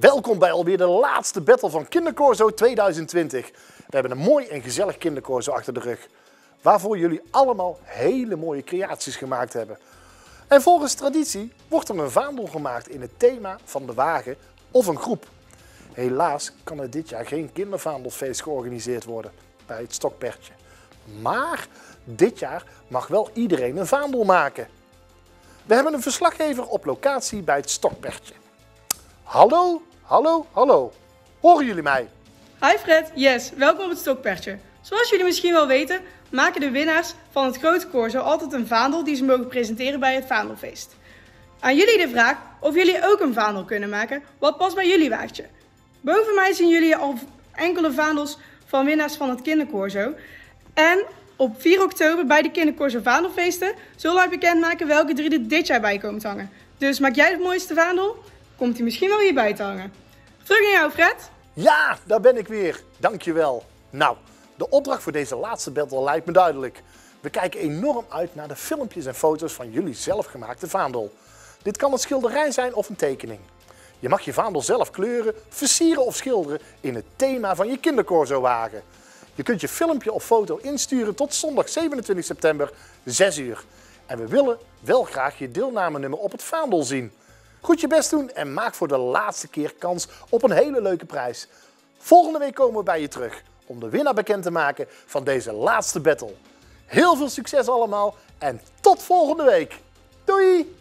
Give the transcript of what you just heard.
Welkom bij alweer de laatste battle van Kindercorso 2020. We hebben een mooi en gezellig Kindercorso achter de rug. Waarvoor jullie allemaal hele mooie creaties gemaakt hebben. En volgens traditie wordt er een vaandel gemaakt in het thema van de wagen of een groep. Helaas kan er dit jaar geen kindervaandelfeest georganiseerd worden bij het Stokpertje. Maar dit jaar mag wel iedereen een vaandel maken. We hebben een verslaggever op locatie bij het Stokpertje. Hallo, hallo, hallo. Horen jullie mij? Hi Fred, yes, welkom op het Stokpertje. Zoals jullie misschien wel weten, maken de winnaars van het grote corso altijd een vaandel die ze mogen presenteren bij het vaandelfeest. Aan jullie de vraag of jullie ook een vaandel kunnen maken wat past bij jullie wagentje. Boven mij zien jullie al enkele vaandels van winnaars van het kindercorso. En op 4 oktober bij de kindercorso vaandelfeesten zullen wij bekendmaken welke 3 er dit jaar bij komen te hangen. Dus maak jij het mooiste vaandel? Komt hij misschien wel hierbij te hangen. Terug naar jou, Fred. Ja, daar ben ik weer. Dankjewel. Nou, de opdracht voor deze laatste battle lijkt me duidelijk. We kijken enorm uit naar de filmpjes en foto's van jullie zelfgemaakte vaandel. Dit kan een schilderij zijn of een tekening. Je mag je vaandel zelf kleuren, versieren of schilderen in het thema van je kindercorso-wagen. Je kunt je filmpje of foto insturen tot zondag 27 september, 6 uur. En we willen wel graag je deelnamenummer op het vaandel zien. Goed je best doen en maak voor de laatste keer kans op een hele leuke prijs. Volgende week komen we bij je terug om de winnaar bekend te maken van deze laatste battle. Heel veel succes allemaal en tot volgende week. Doei!